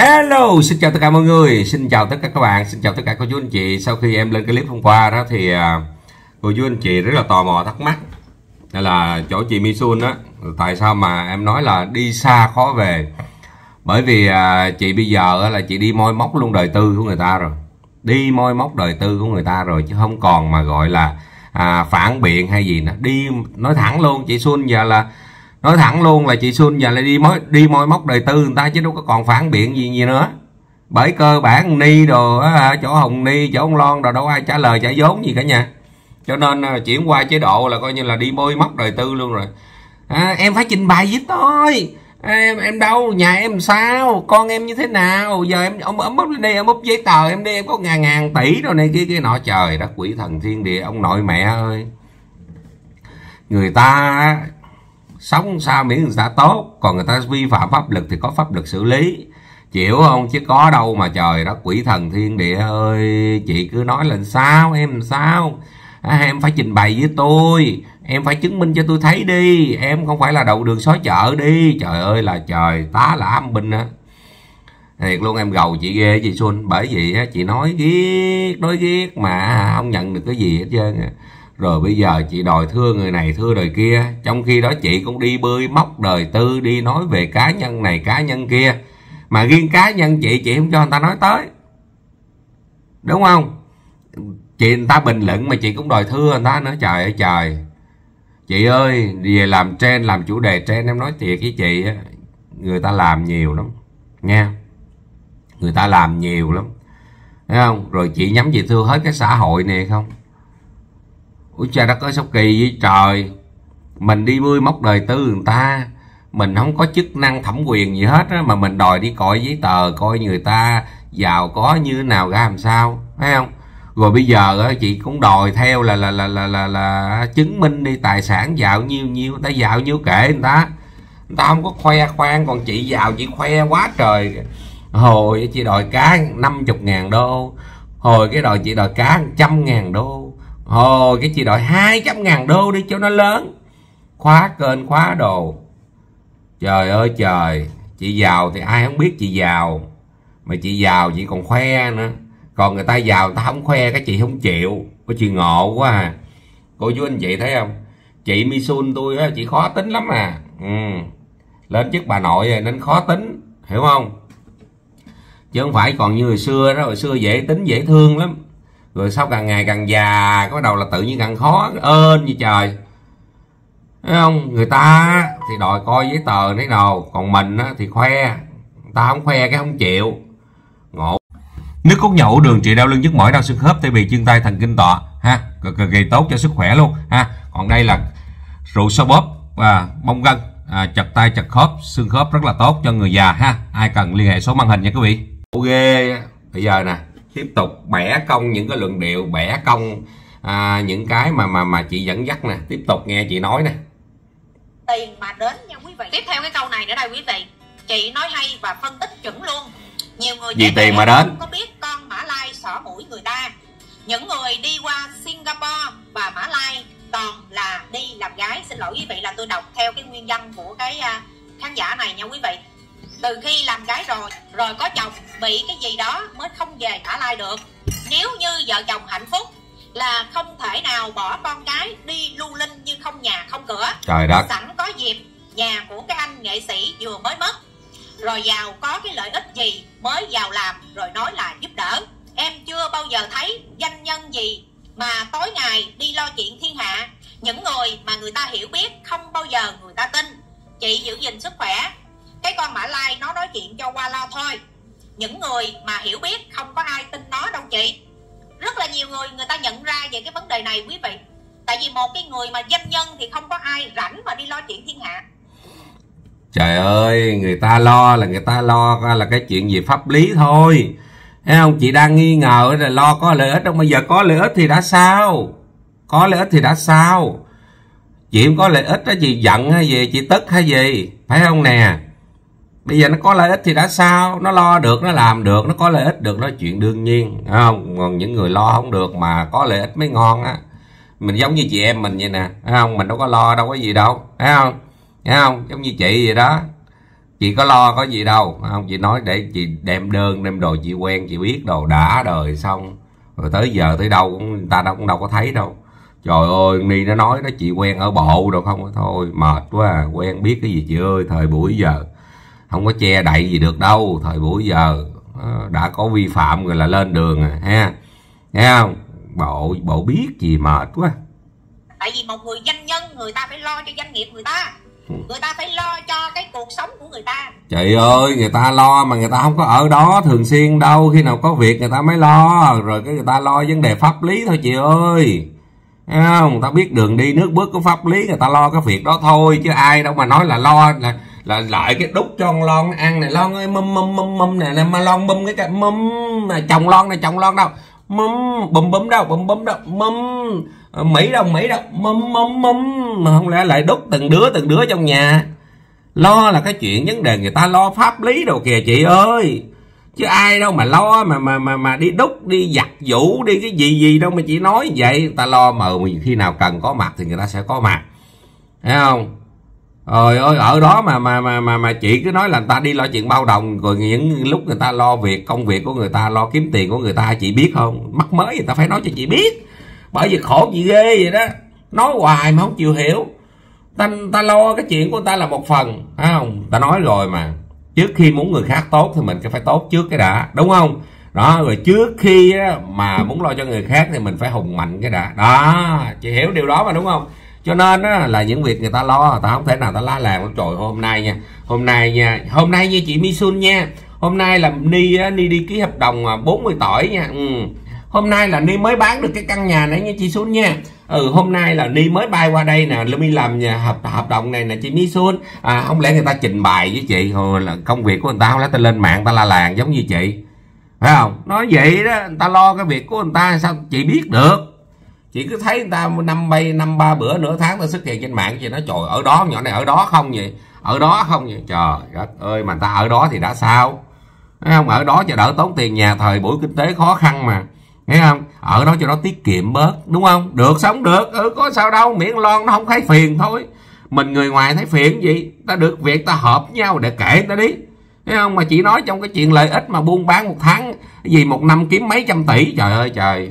Hello, xin chào tất cả mọi người, xin chào tất cả các bạn, xin chào tất cả cô chú anh chị. Sau khi em lên clip hôm qua đó thì cô chú anh chị rất là tò mò thắc mắc. Đây là chỗ chị Misun đó, tại sao mà em nói là đi xa khó về. Bởi vì chị bây giờ là chị đi moi móc luôn đời tư của người ta rồi. Đi moi móc đời tư của người ta rồi, chứ không còn mà gọi là phản biện hay gì nữa. Đi nói thẳng luôn, chị Xuân giờ là nói thẳng luôn là chị Xuân giờ là đi moi móc đời tư người ta, chứ đâu có còn phản biện gì nữa. Bởi cơ bản Ni đồ chỗ Hồng Ni, chỗ ông Lon đồ đâu ai trả lời trả vốn gì cả nha. Cho nên chuyển qua chế độ là coi như là đi moi móc đời tư luôn rồi. Em phải trình bày với tôi. Em đâu, nhà em sao, con em như thế nào, giờ em ông úp lên đây, em úp giấy tờ em đi, em có ngàn tỷ rồi này kia nọ. Trời đất quỷ thần thiên địa, ông nội mẹ ơi. Người ta sống sao miễn người ta tốt, còn người ta vi phạm pháp luật thì có pháp luật xử lý, chịu không? Chứ có đâu mà trời đất quỷ thần thiên địa ơi. Chị cứ nói là sao em làm sao, em phải trình bày với tôi, em phải chứng minh cho tôi thấy đi, em không phải là đầu đường xó chợ đi. Trời ơi là trời, tá là âm binh á. Thiệt luôn, em gầu chị ghê chị Xuân. Bởi vì chị nói ghét mà không nhận được cái gì hết trơn. Rồi bây giờ chị đòi thưa người này thưa đời kia, trong khi đó chị cũng đi bươi móc đời tư, đi nói về cá nhân này cá nhân kia. Mà riêng cá nhân chị không cho người ta nói tới, đúng không? Người ta bình luận mà chị cũng đòi thưa người ta nữa. Trời ơi trời. Chị ơi, về làm trend, làm chủ đề trend, em nói thiệt với chị, người ta làm nhiều lắm nha. Người ta làm nhiều lắm, thấy không? Rồi chị nhắm chị thưa hết cái xã hội này không? Ủa trời đất ơi, sao kỳ vậy trời. Mình đi bươi móc đời tư người ta, mình không có chức năng thẩm quyền gì hết á, mà mình đòi đi coi giấy tờ, coi người ta giàu có như thế nào ra làm sao, thấy không? Rồi bây giờ á, chị cũng đòi theo là chứng minh đi, tài sản giàu nhiêu nhiêu, người ta giàu nhiêu kệ người ta không có khoe khoang. Còn chị giàu chị khoe quá trời. Hồi chị đòi cá 50.000 đô, hồi cái đòi chị đòi cá 100.000 đô, hồi cái chị đòi 200.000 đô đi cho nó lớn, khóa kênh khóa đồ. Trời ơi trời. Chị giàu thì ai không biết chị giàu, mà chị giàu chị còn khoe nữa. Còn người ta giàu người ta không khoe, cái chị không chịu. Có chị ngộ quá à. Cô chú anh chị thấy không, chị Misun tôi á, chị khó tính lắm à. Lên chức bà nội rồi nên khó tính, hiểu không? Chứ không phải còn như hồi xưa đó. Hồi xưa dễ tính dễ thương lắm, rồi sau càng ngày càng già, có đầu là tự nhiên càng khó ơn như trời, thấy không? Người ta thì đòi coi giấy tờ nấy đồ, còn mình thì khoe. Người ta không khoe cái không chịu. Ngộ. Nước cốt nhậu đường trị đau lưng nhức mỏi đau xương khớp tê bì chân tay thần kinh tọa ha, cực kỳ tốt cho sức khỏe luôn ha. Còn đây là rượu xoa bóp bong gân, chật tay chật khớp xương khớp, rất là tốt cho người già ha. Ai cần liên hệ số màn hình nha quý vị. Ghê. Bây giờ nè, tiếp tục bẻ cong những cái luận điệu, bẻ cong những cái mà chị dẫn dắt nè. Tiếp tục nghe chị nói nè. Tiền mà đến nha quý vị. Tiếp theo cái câu này nữa đây quý vị, chị nói hay và phân tích chuẩn luôn. Nhiều người vì tiền mà đến không có biết con Mã Lai xỏ mũi người ta. Những người đi qua Singapore và Mã Lai toàn là đi làm gái. Xin lỗi quý vị là tôi đọc theo cái nguyên văn của cái khán giả này nha quý vị. Từ khi làm gái rồi có chồng bị cái gì đó mới không về Mã Lai được. Nếu như vợ chồng hạnh phúc là không thể nào bỏ con cái đi lưu linh như không nhà không cửa. Trời đất. Sẵn có dịp nhà của cái anh nghệ sĩ vừa mới mất, rồi giàu có cái lợi ích gì mới vào làm rồi nói là giúp đỡ. Em chưa bao giờ thấy doanh nhân gì mà tối ngày đi lo chuyện thiên hạ. Những người mà người ta hiểu biết không bao giờ người ta tin. Chị giữ gìn sức khỏe. Cái con Mã Lai nó nói chuyện cho qua lo thôi. Những người mà hiểu biết không có ai tin nó đâu chị. Rất là nhiều người ta nhận ra về cái vấn đề này quý vị. Tại vì một cái người mà doanh nhân thì không có ai rảnh mà đi lo chuyện thiên hạ. Trời ơi, người ta lo là người ta lo là cái chuyện gì pháp lý thôi, thấy không? Chị đang nghi ngờ là lo có lợi ích không. Bây giờ có lợi ích thì đã sao? Có lợi ích thì đã sao? Chị không có lợi ích đó, chị giận hay gì, chị tức hay gì, phải không nè? Bây giờ nó có lợi ích thì đã sao? Nó lo được, nó làm được, nó có lợi ích được, đó là chuyện đương nhiên, phải không? Còn những người lo không được mà có lợi ích mới ngon á. Mình giống như chị em mình vậy nè, phải không? Mình đâu có lo đâu có gì đâu, phải không? Thấy không? Giống như chị vậy đó. Chị có lo có gì đâu không, chị nói để chị đem đơn đem đồ chị quen chị biết đồ đã đời xong rồi tới giờ tới đâu cũng người ta cũng đâu có thấy đâu. Trời ơi Ni nó nói đó chị quen ở bộ đâu không, thôi mệt quá à. Quen biết cái gì chị ơi, thời buổi giờ không có che đậy gì được đâu, thời buổi giờ đã có vi phạm rồi là lên đường à ha, nghe không? Bộ biết gì mệt quá. Tại vì một người doanh nhân người ta phải lo cho doanh nghiệp người ta phải lo cho cái cuộc sống của người ta. Trời ơi người ta lo mà người ta không có ở đó thường xuyên đâu, khi nào có việc người ta mới lo, rồi cái người ta lo vấn đề pháp lý thôi chị ơi. Thấy không? Người ta biết đường đi nước bước của pháp lý, người ta lo cái việc đó thôi, chứ ai đâu mà nói là lo là lại cái đút cho con lon ăn này, lon ơi mum này mà lon bum cái mum chồng lon này chồng lon đâu mum bum đâu mum Mỹ đâu mum mà không lẽ lại đút từng đứa trong nhà. Lo là cái chuyện vấn đề người ta lo pháp lý đồ kìa chị ơi, chứ ai đâu mà lo mà đi đút đi giặt vũ đi cái gì đâu mà chị nói vậy. Người ta lo mà khi nào cần có mặt thì người ta sẽ có mặt, thấy không? Trời ơi ở đó mà chị cứ nói là người ta đi lo chuyện bao đồng, rồi những lúc người ta lo việc công việc của người ta, lo kiếm tiền của người ta, chị biết không? Mắc mới người ta phải nói cho chị biết, bởi vì khổ chị ghê vậy đó, nói hoài mà không chịu hiểu. Ta lo cái chuyện của người ta là một phần, thấy không? Ta nói rồi mà, trước khi muốn người khác tốt thì mình phải tốt trước cái đã, đúng không? Đó, rồi trước khi mà muốn lo cho người khác thì mình phải hùng mạnh cái đã. Đó, chị hiểu điều đó mà đúng không? Cho nên là những việc người ta lo, ta không thể nào ta la làng. Trời hôm nay nha chị Misun nha, hôm nay là Ni đi ký hợp đồng 40 tuổi nha. Hôm nay là Ni mới bán được cái căn nhà này nha chị Sun nha. Hôm nay là Ni mới bay qua đây nè, Ni làm hợp đồng này nè chị Misun. Không lẽ người ta trình bày với chị rồi là công việc của người ta, không lẽ ta lên mạng ta la làng giống như chị, phải không? Nói vậy đó, người ta lo cái việc của người ta sao chị biết được? Chị cứ thấy người ta năm ba bữa nửa tháng ta xuất hiện trên mạng, chị nói trời ở đó nhỏ này ở đó không vậy, ở đó không vậy. Trời đất ơi mà người ta ở đó thì đã sao, thấy không? Ở đó cho đỡ tốn tiền nhà, thời buổi kinh tế khó khăn mà, nghe không? Ở đó cho nó tiết kiệm bớt, đúng không? Được, sống được, có sao đâu, miễn lon nó không thấy phiền thôi. Mình người ngoài thấy phiền gì, ta được việc ta hợp nhau để kể người ta đi, thấy không? Mà chị nói trong cái chuyện lợi ích mà buôn bán một tháng gì một năm kiếm mấy trăm tỷ, trời ơi trời,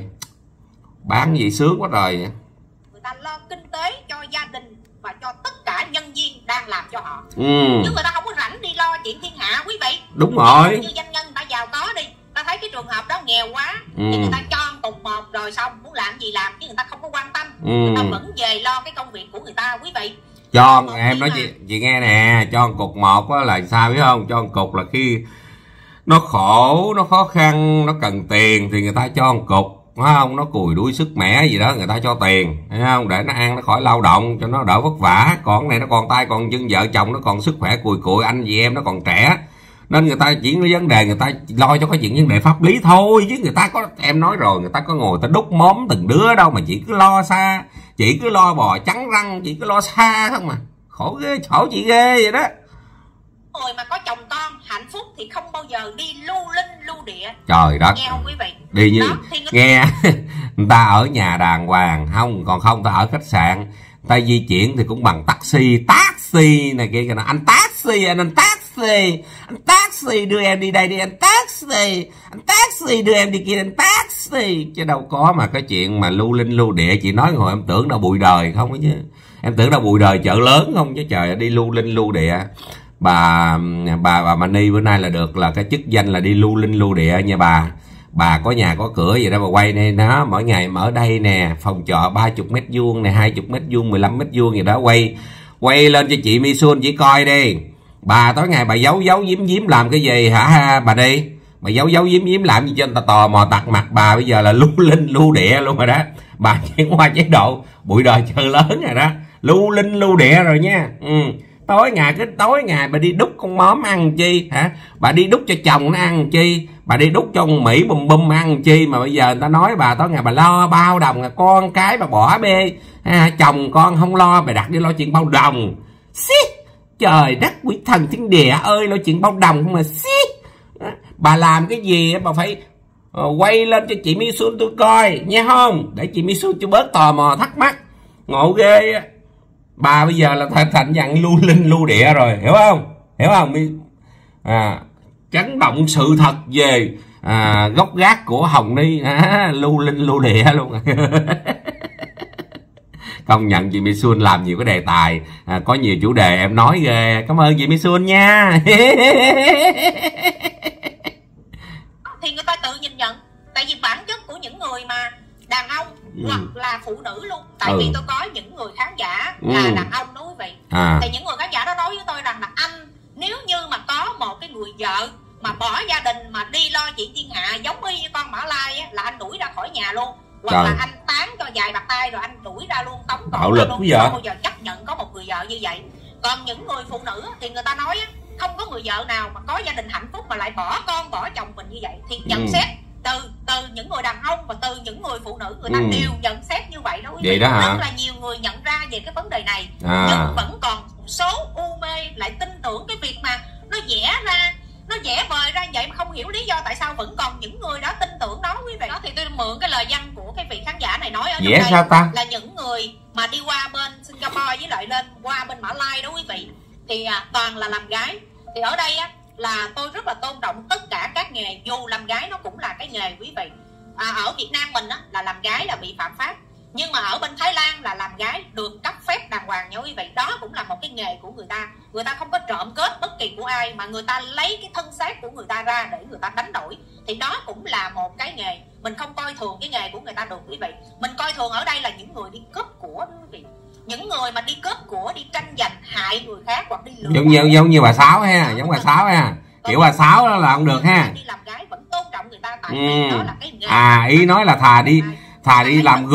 bán gì sướng quá trời. Người ta lo kinh tế cho gia đình và cho tất cả nhân viên đang làm cho họ, chứ người ta không có rảnh đi lo chuyện thiên hạ quý vị. Đúng rồi, như doanh nhân người ta giàu có đi, ta thấy cái trường hợp đó nghèo quá thì người ta cho cục một rồi xong muốn làm gì làm, chứ người ta không có quan tâm, người ta vẫn về lo cái công việc của người ta quý vị. Cho em nói chị nghe nè, cho cục một là sao biết không? Cho cục là khi nó khổ, nó khó khăn, nó cần tiền thì người ta cho cục, phải không? Nó cùi đuôi sức mẻ gì đó người ta cho tiền, thấy không? Để nó ăn, nó khỏi lao động cho nó đỡ vất vả. Còn cái này nó còn tay còn chân, vợ chồng nó còn sức khỏe cùi anh chị em nó còn trẻ, nên người ta chỉ có vấn đề người ta lo cho cái chuyện vấn đề pháp lý thôi, chứ người ta có, em nói rồi, người ta có ngồi ta đút móm từng đứa đâu mà chị cứ lo xa, chị cứ lo bò trắng răng, chị cứ lo xa không mà khổ ghê, khổ chị ghê vậy đó. Người mà có chồng con hạnh phúc thì không bao giờ đi lưu linh lưu địa. Trời đất, nghe không quý vị? đi như đó, nghe người ta ở nhà đàng hoàng, còn không ta ở khách sạn, ta di chuyển thì cũng bằng taxi này kia, anh taxi đưa em đi đây đi, anh taxi đưa em đi kia, anh taxi, chứ đâu có mà cái chuyện mà lưu linh lưu địa. Chị nói hồi em tưởng đâu bụi đời không ấy chứ, em tưởng đâu bụi đời chợ lớn không chứ, trời đi lưu linh lưu địa. Bà Mani bữa nay là được là cái chức danh là đi lưu linh lưu địa nha bà có nhà có cửa gì đó bà quay này nó mỗi ngày mở đây nè, phòng trọ 30 mét vuông nè, 20 mét vuông, 15 mét vuông gì đó, quay lên cho chị Misun chỉ coi đi. Bà tối ngày bà giấu giếm làm cái gì hả bà đi, bà giấu giếm làm gì cho người ta tò mò tặc mặt bà, bây giờ là lưu linh lưu địa luôn rồi đó. Bà chuyển qua chế độ bụi đời chợ lớn rồi đó, lưu linh lưu địa rồi nha. Tối ngày bà đi đút con móm ăn chi hả, bà đi đút cho chồng nó ăn chi, bà đi đút cho con Mỹ bùm ăn chi, mà bây giờ người ta nói bà tối ngày bà lo bao đồng, là con cái bà bỏ bê, chồng con không lo, bà đặt đi lo chuyện bao đồng. Trời đất quý thần thiên địa ơi, lo chuyện bao đồng không mà bà làm cái gì bà phải quay lên cho chị Misun tôi coi nha, không để chị Misun cho bớt tò mò thắc mắc. Ngộ ghê á, bà bây giờ là thành dạng lưu linh lưu địa rồi, hiểu không? chấn động sự thật về gốc gác của Hồng Ni, lưu linh lưu địa luôn. Công nhận chị Mỹ Xuân làm nhiều cái đề tài, có nhiều chủ đề em nói ghê. Cảm ơn chị Mỹ Xuân nha. Thì người ta tự nhìn nhận, tại vì bản chất của những người mà đàn ông hoặc là phụ nữ luôn, tại vì tôi có những người khán giả là đàn ông đó quý vị, thì những người khán giả đó nói với tôi rằng là anh, nếu như mà có một cái người vợ mà bỏ gia đình mà đi lo chuyện thiên hạ giống y như con Mã Lai á, là anh đuổi ra khỏi nhà luôn, hoặc là anh tán cho vài bạt tay rồi anh đuổi ra luôn, tống cổ ra luôn, không bao giờ chấp nhận có một người vợ như vậy. Còn những người phụ nữ thì người ta nói không có người vợ nào mà có gia đình hạnh phúc mà lại bỏ con bỏ chồng mình như vậy. Thì nhận xét từ những người đàn ông và từ những người phụ nữ, người ta đều nhận xét như vậy đó quý vị. Rất là nhiều người nhận ra về cái vấn đề này, nhưng vẫn còn một số u mê lại tin tưởng cái việc mà nó vẽ ra, nó vẽ vời ra vậy mà không hiểu lý do tại sao vẫn còn những người đó tin tưởng đó quý vị. Đó thì tôi mượn cái lời văn của cái vị khán giả này nói ở trong đây là những người mà đi qua bên Singapore với lại lên qua bên Mã Lai đó quý vị, thì toàn là làm gái. Thì ở đây là tôi rất là tôn trọng tất cả các nghề, dù làm gái nó cũng là cái nghề quý vị. Ở Việt Nam mình là làm gái là bị phạm pháp, nhưng mà ở bên Thái Lan là làm gái được cấp phép đàng hoàng nha quý vị. Đó cũng là một cái nghề của người ta. Người ta không có trộm cướp bất kỳ của ai, mà người ta lấy cái thân xác của người ta ra để người ta đánh đổi. Thì đó cũng là một cái nghề. Mình không coi thường cái nghề của người ta được quý vị. Mình coi thường ở đây là những người đi cướp của quý vị. Những người mà đi cướp của, đi tranh giành hại người khác hoặc đi lừa. Giống như bà Sáu ha, giống bà Sáu ha. Kiểu bà Sáu đó là không được ha. Đi làm gái vẫn tôn trọng người ta, tại vì đó là cái nghề. Ý nói là thà đi làm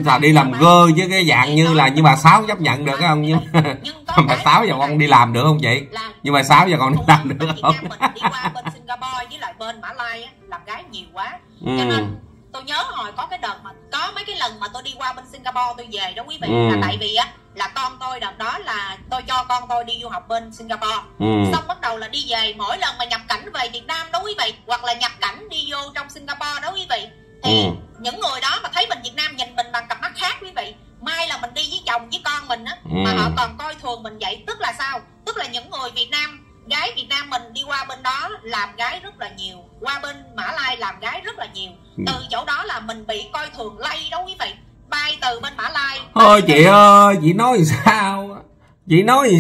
gơ, chứ cái dạng như là như bà Sáu chấp nhận được không? Nhưng bà Sáu giờ con đi làm được không chị? Nhưng bà Sáu giờ con đi làm được không? Mình đi qua bên Singapore với lại bên Mã Lai làm gái nhiều quá, cho nên tôi nhớ hồi có cái đợt mà có mấy cái lần mà tôi đi qua bên Singapore tôi về đó quý vị, là tại vì là con tôi đợt đó là tôi cho con tôi đi du học bên Singapore, xong bắt đầu là đi về, mỗi lần mà nhập cảnh về Việt Nam đó quý vị, hoặc là nhập cảnh đi vô trong Singapore đó quý vị, thì những người đó mà thấy mình Việt Nam nhìn mình bằng cặp mắt khác quý vị. Mai là mình đi với chồng với con mình mà họ còn coi thường mình vậy, tức là sao? Tức là những người Việt Nam, gái Việt Nam mình đi qua bên đó làm gái rất là nhiều, qua bên Mã Lai làm gái rất là nhiều. Từ chỗ đó là mình bị coi thường lây đó quý vị. Bay từ bên Mã Lai. Thôi chị ơi, chị nói gì sao? Chị nói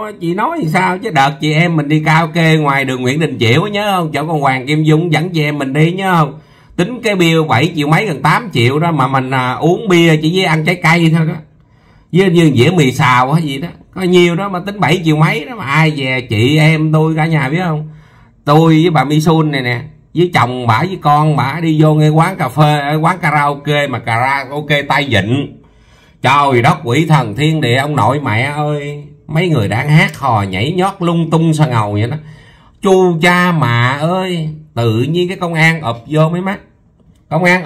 gì sao chứ đợt chị em mình đi karaoke ngoài đường Nguyễn Đình Chiểu nhớ không? Chỗ con Hoàng Kim Dung dẫn chị em mình đi nhớ không? Tính cái bill 7 triệu mấy gần 8 triệu đó mà mình uống bia chỉ với ăn trái cây thôi đó. Với như dĩa mì xào hay gì đó. Có nhiều đó mà tính 7 triệu mấy đó mà ai về chị em tôi cả nhà biết không? Tôi với bà Mi Sun này nè, với chồng bả với con bả đi vô ngay quán cà phê, quán karaoke mà karaoke tay vịn. Trời đất quỷ thần thiên địa ông nội mẹ ơi. Mấy người đang hát hò nhảy nhót lung tung sa ngầu vậy đó. Chu cha mà ơi. Tự nhiên cái công an ụp vô mấy mắt. Công an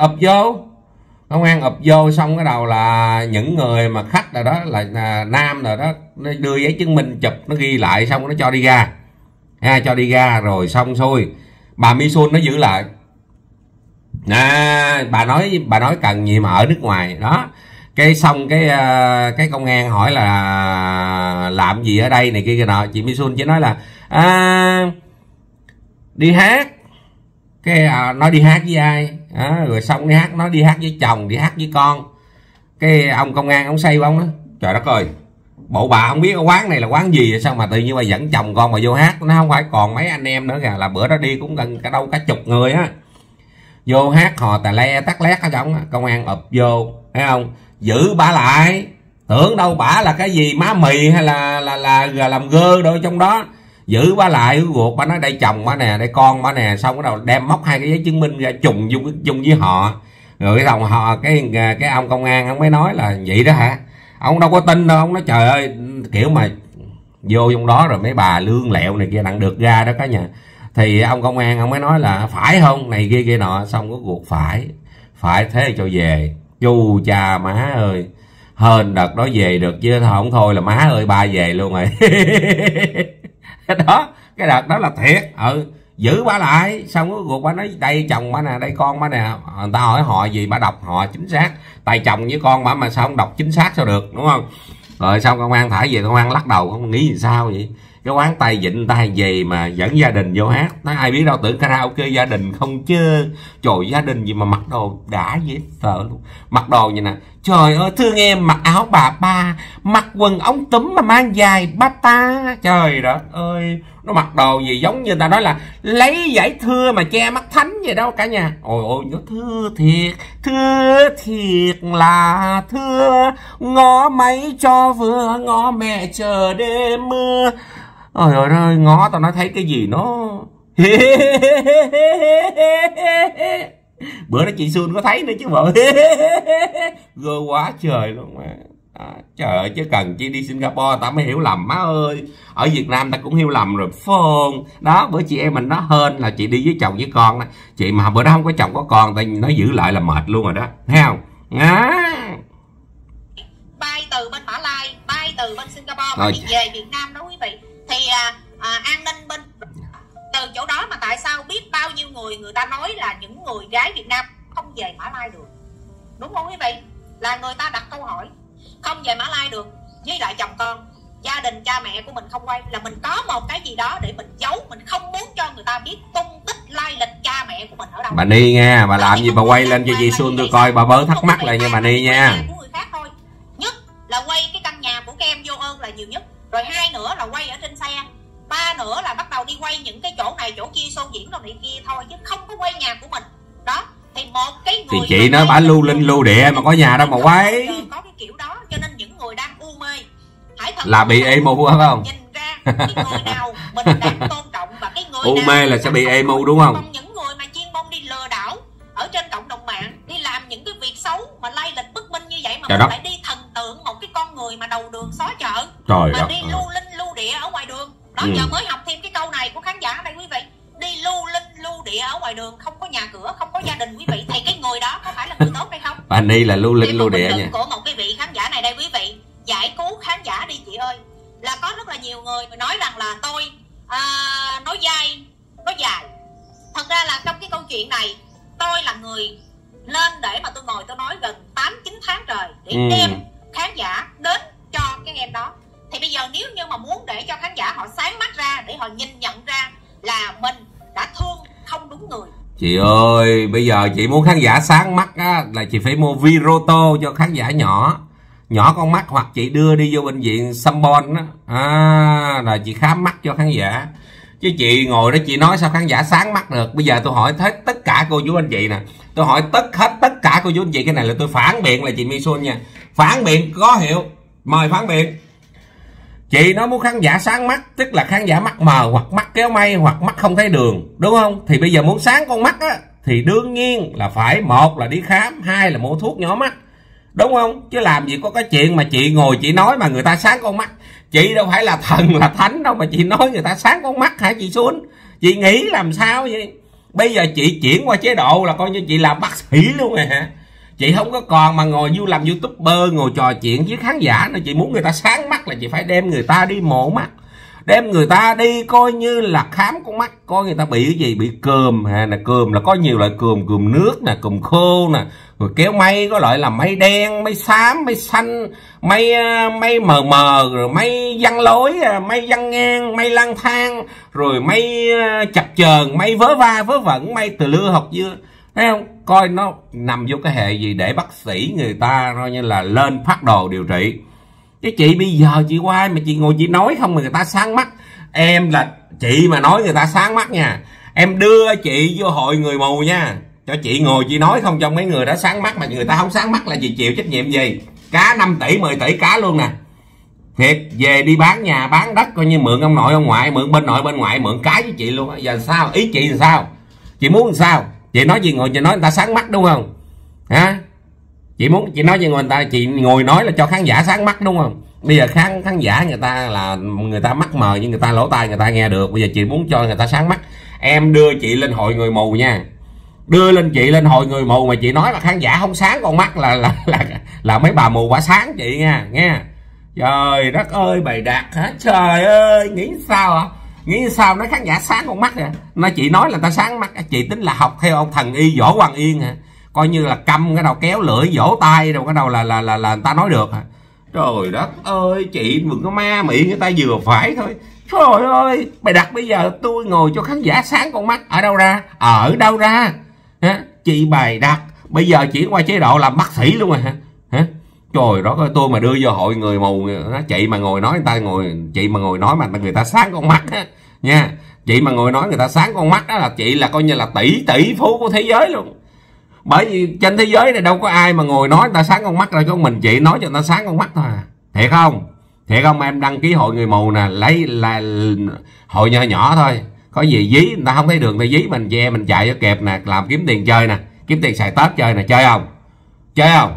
ụp vô xong cái đầu là những người mà khách rồi đó là nam rồi đó, nó đưa giấy chứng minh chụp, nó ghi lại xong nó cho đi ra. Cho đi ra rồi xong xuôi. Bà Mi Sun nó giữ lại. Bà nói cần gì mà ở nước ngoài đó. Cái xong cái công an hỏi là làm gì ở đây này kia nọ, chị Mi Sun chỉ nói là đi hát. Cái nó đi hát với ai rồi xong đi hát, nó đi hát với chồng, đi hát với con. Cái ông công an ông say của ông đó, trời đất ơi, bộ bà không biết cái quán này là quán gì sao mà tự nhiên bà dẫn chồng con mà vô hát. Nó không phải còn mấy anh em nữa kìa, là bữa đó đi cũng gần cả đâu cả chục người á, vô hát hò tà le tắc lét ở trong á. Công an ụp vô thấy không, giữ bả lại, tưởng đâu bả là cái gì má mì hay là làm gơ đâu trong đó. Giữ bả lại ruột bả nói đây chồng bả nè, đây con bả nè, xong cái đầu đem móc hai cái giấy chứng minh ra trùng với họ. Rồi cái đầu họ cái ông công an ông mới nói là vậy đó hả? Ông đâu có tin đâu, ông nói trời ơi, kiểu mà vô trong đó rồi mấy bà lương lẹo này kia đặng được ra đó cả nhà. Thì ông công an ông mới nói là phải không này kia nọ, xong có cuộc phải thế cho về. Chu cha má ơi, hên đợt đó về được chứ không thôi là má ơi ba về luôn rồi. Đó, cái đợt đó là thiệt. Giữ bả lại, xong có cuộc bả nói đây chồng bả nè, đây con bả nè. Người ta hỏi họ gì bả đọc họ chính xác. Tại chồng với con bả mà sao không đọc chính xác sao được, đúng không? Rồi xong công an thả về, công an lắc đầu không nghĩ gì sao vậy. cái quán tay vịn người ta hàng gì mà dẫn gia đình vô hát, nó ai biết đâu, tưởng karaoke gia đình không chứ. Trời, gia đình gì mà mặc đồ đã dễ sợ luôn. Mặc đồ như nè, trời ơi thương em mặc áo bà ba, mặc quần ống túm mà mang dài bata, trời đất ơi. Nó mặc đồ gì giống như ta nói là lấy giải thưa mà che mắt thánh vậy đâu cả nhà. Ôi ôi, nó thưa thiệt là thưa, ngó máy cho vừa, ngó mẹ chờ đêm mưa. Ôi ôi ơi, ngó tao nói thấy cái gì nó bữa đó chị Xuân có thấy nữa chứ bộ gơ quá trời luôn mà. Trời ơi, chứ cần chi đi Singapore ta mới hiểu lầm má ơi. Ở Việt Nam ta cũng hiểu lầm rồi phôn. Đó, bữa chị em mình nó hên là chị đi với chồng với con đó. Chị mà bữa đó không có chồng có con, tại nó giữ lại là mệt luôn rồi đó, thấy không? Bay từ bên Mã Lai, bay từ bên Singapore mà đi về Việt Nam đó quý vị. Thì an ninh bên từ chỗ đó mà tại sao biết bao nhiêu người ta nói là những người gái Việt Nam không về Mã Lai được, đúng không quý vị? Là người ta đặt câu hỏi không về Mã Lai được với lại chồng con, gia đình cha mẹ của mình không quay, là mình có một cái gì đó để mình giấu, mình không muốn cho người ta biết tung tích lai lịch cha mẹ của mình ở đâu. Bà Ni nha, bà làm gì bà quay lên cho chị Xuân tôi coi, bà bớ thắc mắc lại nha bà Ni nha. Của người khác thôi. Nhất là quay cái căn nhà của các em vô ơn là nhiều nhất, rồi hai nữa là quay ở trên xe, ba nữa là bắt đầu đi quay những cái chỗ này chỗ kia, show diễn đồ này kia thôi, chứ không có quay nhà của mình. Đó, thì một cái người thì chị nói bả lưu linh lưu địa mà có nhà đâu mà quay. Có cái kiểu đó, cho nên những người đang u mê hãy thật là bị emo không? Nhìn ra cái người nào mình đang tôn trọng và cái người u mê là sẽ bị emo đúng không? Còn những người mà chuyên môn đi lừa đảo ở trên cộng đồng mạng, đi làm những cái việc xấu mà lai lịch bất minh như vậy mà mình lại đi thần tượng một cái con người mà đầu đường xó chợ, trời mà đi lưu linh lưu địa ở ngoài đường. Đó, giờ mới học thêm cái câu này của khán giả đây quý vị. Đi lưu linh lưu địa ở ngoài đường, không có nhà cửa, không có gia đình quý vị, thì cái người đó có phải là người tốt hay không? Bà Ni là lưu linh lưu địa nha. Của một cái vị khán giả này đây quý vị, giải cứu khán giả đi chị ơi. Là có rất là nhiều người nói rằng là tôi nói dài. Thật ra là trong cái câu chuyện này, tôi là người lên để mà tôi ngồi tôi nói gần 8-9 tháng trời để đem khán giả đến cho cái em đó. Thì bây giờ nếu như mà muốn để cho khán giả họ sáng mắt ra, để họ nhìn nhận ra là mình đã thương không đúng người. Chị ơi, bây giờ chị muốn khán giả sáng mắt á, là chị phải mua Viroto cho khán giả nhỏ con mắt, hoặc chị đưa đi vô bệnh viện Sambon á, là chị khám mắt cho khán giả. Chứ chị ngồi đó chị nói sao khán giả sáng mắt được. Bây giờ tôi hỏi hết tất cả cô chú anh chị nè, tôi hỏi tất cả cô chú anh chị, cái này là tôi phản biện là chị My Xuân nha, phản biện có hiệu, mời phản biện. Chị nói muốn khán giả sáng mắt, tức là khán giả mắt mờ hoặc mắt kéo mây hoặc mắt không thấy đường, đúng không? Thì bây giờ muốn sáng con mắt á, thì đương nhiên là phải, một là đi khám, hai là mua thuốc nhỏ mắt, đúng không? Chứ làm gì có cái chuyện mà chị ngồi chị nói mà người ta sáng con mắt. Chị đâu phải là thần là thánh đâu mà chị nói người ta sáng con mắt hả chị Xuân? Chị nghĩ làm sao vậy? Bây giờ chị chuyển qua chế độ là coi như chị làm bác sĩ luôn rồi hả? Chị không có còn mà ngồi vô làm YouTuber, ngồi trò chuyện với khán giả nữa. Chị muốn người ta sáng mắt là chị phải đem người ta đi mổ mắt, đem người ta đi coi như là khám con mắt, coi người ta bị cái gì, bị cườm nè. Cườm là có nhiều loại cườm, cườm nước nè, cườm khô nè, rồi kéo mây có loại là mây đen, mây xám, mây xanh, mây mờ, rồi mây văng lối, mây văng ngang, mây lang thang, rồi mây chập chờn, mây vớ va vớ vẩn, mây từ lưa học dưa. Thấy không? Coi nó nằm vô cái hệ gì để bác sĩ người ta coi như là lên phát đồ điều trị. Chứ chị bây giờ chị qua mà chị ngồi chị nói không mà người ta sáng mắt. Em là chị mà nói người ta sáng mắt nha, em đưa chị vô hội người mù nha, cho chị ngồi chị nói không cho mấy người đó sáng mắt, mà người ta không sáng mắt là chị chịu trách nhiệm gì? Cá 5 tỷ 10 tỷ cá luôn nè. Thiệt, về đi bán nhà bán đất coi như mượn ông nội ông ngoại, mượn bên nội bên ngoại, mượn cái với chị luôn. Giờ sao? Ý chị là sao? Chị muốn làm sao? Chị nói gì ngồi chị nói người ta sáng mắt đúng không? Hả? Chị muốn chị nói gì người ta, chị ngồi nói là cho khán giả sáng mắt đúng không? Bây giờ khán giả người ta là người ta mắt mờ nhưng người ta lỗ tai người ta nghe được. Bây giờ chị muốn cho người ta sáng mắt, em đưa chị lên hội người mù nha. Đưa lên chị lên hội người mù mà chị nói là khán giả không sáng con mắt là mấy bà mù quả sáng chị nha, nghe. Trời đất ơi bày đạt hả? Trời ơi, nghĩ sao hả? Nghĩ sao nói khán giả sáng con mắt à? Nó chị nói là ta sáng mắt, chị tính là học theo ông thần y Võ Hoàng Yên hả? Coi như là câm cái đầu kéo lưỡi vỗ tay rồi cái đầu là người ta nói được hả? Trời đất ơi, chị đừng có ma mị người ta vừa phải thôi. Trời ơi, mày đặt bây giờ tôi ngồi cho khán giả sáng con mắt ở đâu ra? Ở đâu ra? Hả? Chị bày đặt bây giờ chuyển qua chế độ làm bác sĩ luôn rồi hả? Hả? Trời đó, tôi mà đưa vô hội người mù, chị mà ngồi nói người ta chị mà ngồi nói mà người ta sáng con mắt á nha. Chị mà ngồi nói người ta sáng con mắt đó là chị là coi như là tỷ phú của thế giới luôn. Bởi vì trên thế giới này đâu có ai mà ngồi nói người ta sáng con mắt rồi, có mình chị nói cho người ta sáng con mắt thôi à. Thiệt không? Thiệt không? Em đăng ký hội người mù nè, lấy là hội nhỏ nhỏ thôi, có gì dí người ta không thấy đường ta dí mình ve mình chạy cho kẹp nè, làm kiếm tiền chơi nè, kiếm tiền xài Tết chơi nè. Chơi không? Chơi không?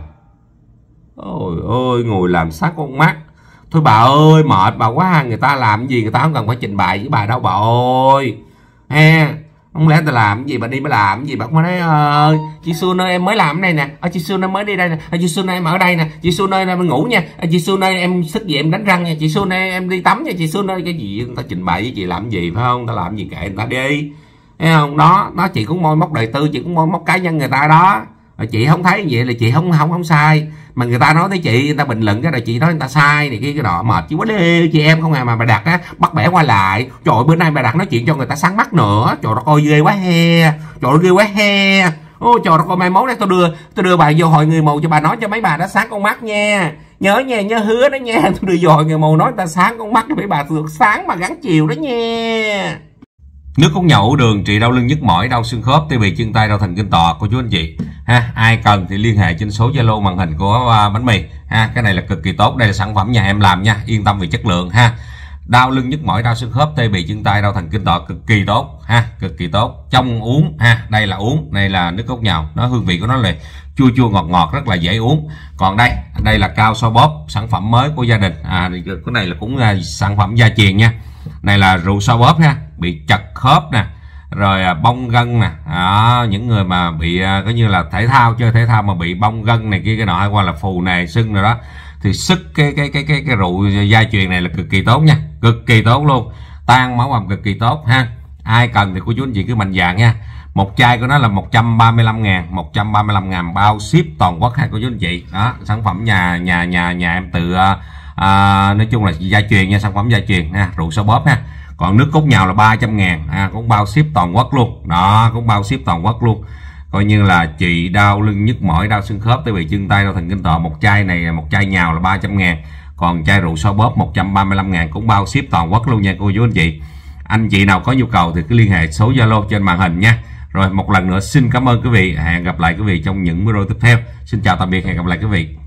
Ôi ơi, ngồi làm sáng con mắt. Thôi bà ơi, mệt bà quá. Người ta làm cái gì người ta không cần phải trình bày với bà đâu bà ơi. Không lẽ ta làm cái gì bà đi mới làm cái gì, bà không nói chị Xuân ơi em mới làm cái này nè, chị Xuân ơi mới đi đây nè, chị Xuân ơi em ở đây nè, chị Xuân ơi em ngủ nha, chị Xuân ơi em thức dậy em đánh răng nha, chị Xuân ơi em đi tắm nha, chị Xuân ơi cái gì người ta trình bày với chị làm gì phải không? Ta làm gì kệ người ta đi, thấy không? Đó chị cũng moi móc đời tư, chị cũng moi móc cá nhân người ta đó. Chị không thấy vậy là chị không sai, mà người ta nói tới chị, người ta bình luận cái là chị nói người ta sai này kia cái nọ, mệt chứ quá đi. Chị em không à mà bà đặt á bắt bẻ qua lại. Trời ơi, bữa nay bà đặt nói chuyện cho người ta sáng mắt nữa. Trời đất ơi ghê quá he. Trời ơi ghê quá he. Ô trời đất ơi, mai mốt đấy tôi đưa bà vô hội người mù cho bà nói cho mấy bà đã sáng con mắt nha. Nhớ nha, nhớ hứa đó nha. Tôi đưa vô hội người mù nói người ta sáng con mắt cho mấy bà được sáng mà gắn chiều đó nha. Nước cốt nhậu đường trị đau lưng nhức mỏi, đau xương khớp, tê bì chân tay, đau thần kinh tọa cô chú anh chị ha. Ai cần thì liên hệ trên số Zalo màn hình của bánh mì ha. Cái này là cực kỳ tốt, đây là sản phẩm nhà em làm nha, yên tâm về chất lượng ha. Đau lưng nhức mỏi, đau xương khớp, tê bì chân tay, đau thần kinh tọa cực kỳ tốt ha, cực kỳ tốt. Trong uống ha, đây là uống, đây là nước cốt nhậu, nó hương vị của nó là chua chua ngọt ngọt rất là dễ uống. Còn đây là cao xoa bóp, sản phẩm mới của gia đình. Cái này là cũng là sản phẩm gia truyền nha. Này là rượu xoa bóp ha, bị chật khớp nè, rồi bong gân nè, những người mà bị coi như là chơi thể thao mà bị bong gân này kia cái nọ, hay qua là phù nề sưng rồi đó, thì sức cái rượu gia truyền này là cực kỳ tốt nha, cực kỳ tốt luôn, tan máu ẩm cực kỳ tốt ha. Ai cần thì cô chú anh chị cứ mạnh dạn nha. Một chai của nó là 135.000 bao ship toàn quốc ha cô chú anh chị. Đó, sản phẩm nhà em tự nói chung là gia truyền nha, sản phẩm gia truyền ha, rượu xoa bóp ha. Còn nước cốt nhào là 300.000 cũng bao ship toàn quốc luôn. Đó, cũng bao ship toàn quốc luôn. Coi như là trị đau lưng nhức mỏi, đau xương khớp, tê bì chân tay, đau thần kinh tọa. Một chai này, một chai nhào là 300.000. Còn chai rượu xoa bóp 135.000 cũng bao ship toàn quốc luôn nha cô chú anh chị. Anh chị nào có nhu cầu thì cứ liên hệ số Zalo trên màn hình nha. Rồi một lần nữa xin cảm ơn quý vị. Hẹn gặp lại quý vị trong những video tiếp theo. Xin chào tạm biệt, hẹn gặp lại quý vị.